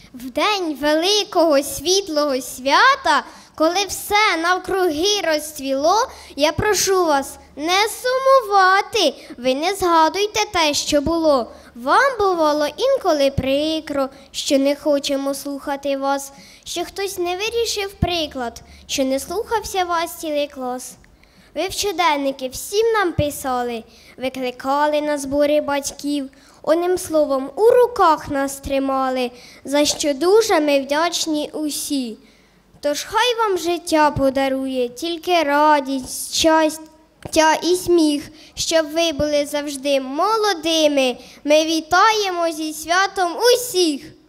В день великого світлого свята, коли все навкруги розцвіло, я прошу вас не сумувати, ви не згадуйте те, що було. Вам бувало інколи прикро, що не хочемо слухати вас, що хтось не вирішив приклад, що не слухався вас цілий клас. Ви в щоденники всім нам писали, викликали на збори батьків, одним словом, у руках нас тримали, за що дуже ми вдячні усі. Тож хай вам життя подарує тільки радість, щастя і сміх, щоб ви були завжди молодими. Ми вітаємо зі святом усіх!